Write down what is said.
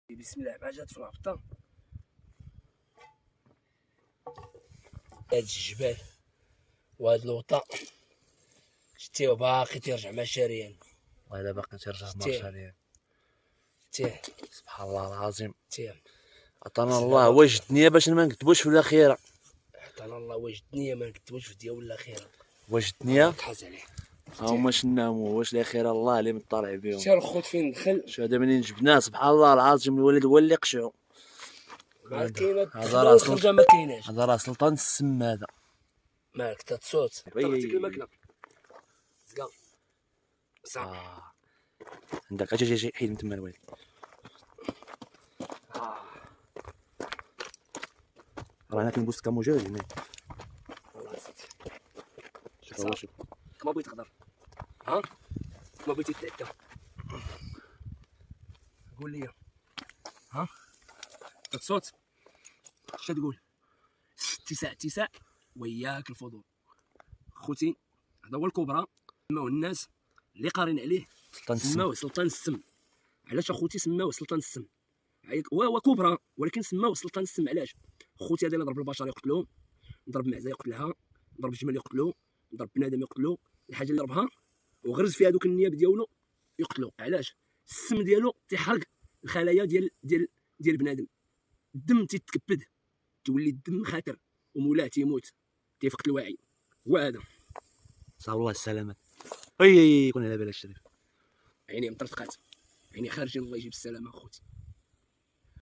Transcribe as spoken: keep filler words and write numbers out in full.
بسم الله ما جات في الهبطه. هاد الجبال وهاد الوطا شتيه باقي تيرجع مع شاريان، وهذا باقي تيرجع مع شاريان. شتيه سبحان الله العظيم. شتيه عطانا الله واجد النية باش ما نكتبوش في الاخيره. عطانا الله واجد النية ما نكتبوش في ديال الاخيره. واجد النية تحاز عليه ها هما شناهم واش الاخيره الله اللي مطلع بهم. شتي الخوت فين دخل. شو هذا منين جبناه سبحان الله العظيم. الولد هو اللي قشعو. ما كاينه هذا راه الخرجه ما كايناش. هذا راه سلطان السم هذا. مالك تتصوت طلعتك الماكله زكا صافي. آه. عندك اجي اجي حيد من تما الوالد. اه راه انا كنبوس كمجرد هنا. والله سيدي شوف هو شوف كما بغيت تهضر ها كما بغيتي تتعدى قول لي ها الصوت اش تقول. اتساع اتساع وياك الفضول خوتي. هذا هو الكبرى سماوه الناس اللي قارين عليه سلطان السم. سماوه سلطان السم. علاش اخوتي سماوه سلطان السم؟ هو هو كبرى ولكن سماوه سلطان السم. علاش خوتي هذا اللي ضرب البشر يقتلوه، ضرب معزه يقتلها، ضرب الجمل يقتلوه، ضرب بنادم يقتلوه. الحاجه اللي ضربها وغرز فيها دوك النياب ديالو يقتلو. علاش السم ديالو تيحرق الخلايا ديال ديال ديال بنادم. الدم تيتكبد تولي الدم خاتر ومولاه تيموت تيفقد الوعي. هو هذا صار الله السلامات. اي كون على بالك الشريف. عيني مطرطقات عيني خارجين الله يجيب السلامه اخوتي.